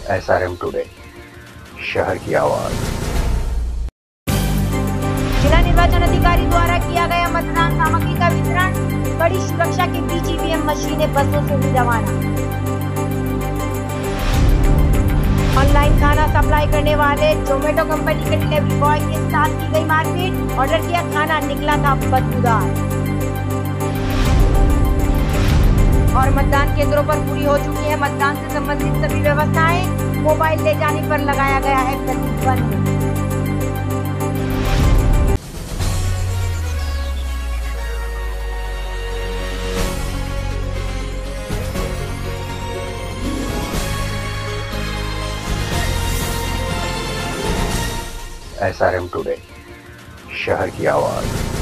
SRM today, शहर की आवाज। जिला निर्वाचन अधिकारी द्वारा किया गया मतदान सामग्री का वितरण। कड़ी सुरक्षा के बीच ईवीएम मशीनें बसों से हुई रवाना। ऑनलाइन खाना सप्लाई करने वाले जोमेटो कंपनी के डिलीवरी बॉय के साथ की गई मारपीट। ऑर्डर किया खाना, निकला था बदबूदार। और मतदान केंद्रों पर पूरी हो चुकी है मतदान से संबंधित सभी व्यवस्थाएं। मोबाइल ले जाने पर लगाया गया है प्रतिबंध। SRM टुडे, शहर की आवाज।